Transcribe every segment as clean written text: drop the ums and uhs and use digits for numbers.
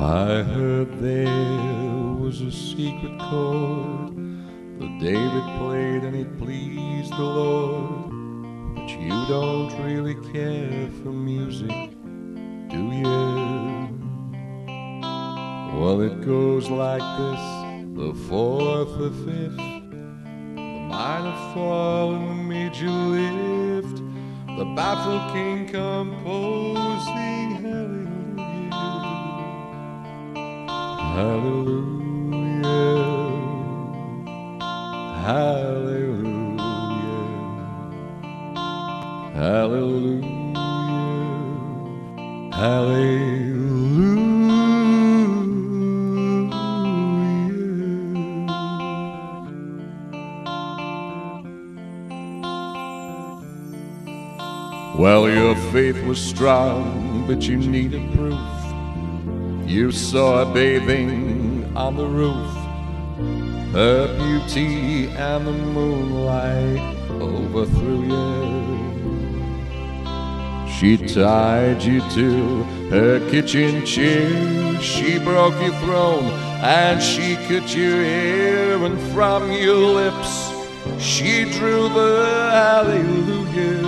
I heard there was a secret chord that David played and it pleased the Lord. But you don't really care for music, do you? Well, it goes like this: the fourth, the fifth, the minor fall and the major lift, the baffled king composing hallelujah, hallelujah, hallelujah, hallelujah. Well, your faith was strong, but you needed proof. You saw her bathing on the roof, her beauty and the moonlight overthrew you. She tied you to her kitchen chair, she broke your throne and she cut your hair, and from your lips she drew the hallelujah,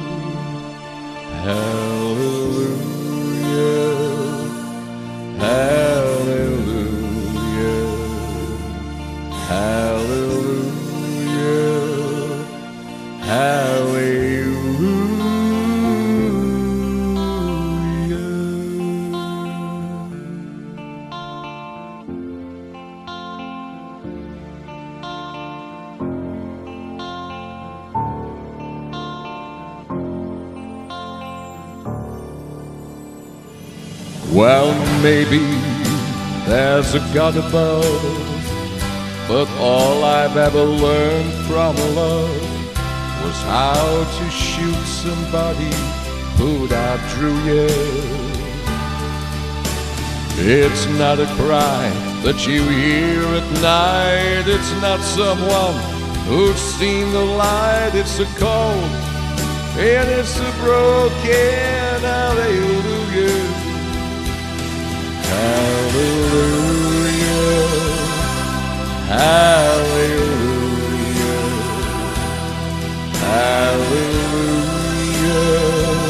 hallelujah, hallelujah, hallelujah, hallelujah. Well, maybe there's a God above, but all I've ever learned from love was how to shoot somebody who'd outdrew you. It's not a cry that you hear at night, it's not someone who's seen the light, it's a cold and it's a broken hallelujah, hallelujah, hallelujah, hallelujah,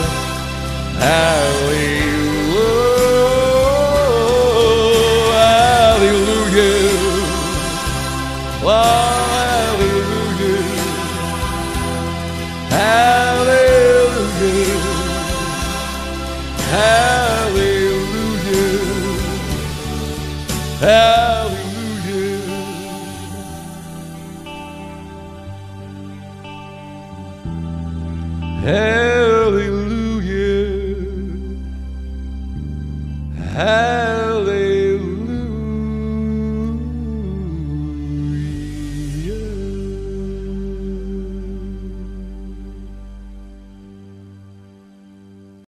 hallelujah, hallelujah, hallelujah, hallelujah, hallelujah, hallelujah, hallelujah.